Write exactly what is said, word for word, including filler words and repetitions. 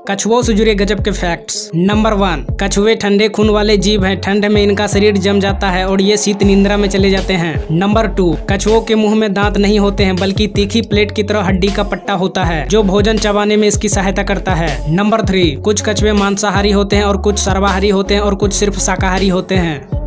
कछुओं से जुड़े गजब के फैक्ट्स। नंबर वन, कछुए ठंडे खून वाले जीव हैं। ठंड में इनका शरीर जम जाता है और ये शीत निंद्रा में चले जाते हैं। नंबर टू, कछुओं के मुंह में दांत नहीं होते हैं बल्कि तीखी प्लेट की तरह हड्डी का पट्टा होता है जो भोजन चबाने में इसकी सहायता करता है। नंबर थ्री, कुछ कछुए मांसाहारी होते हैं और कुछ सर्वाहारी होते हैं और कुछ सिर्फ शाकाहारी होते हैं।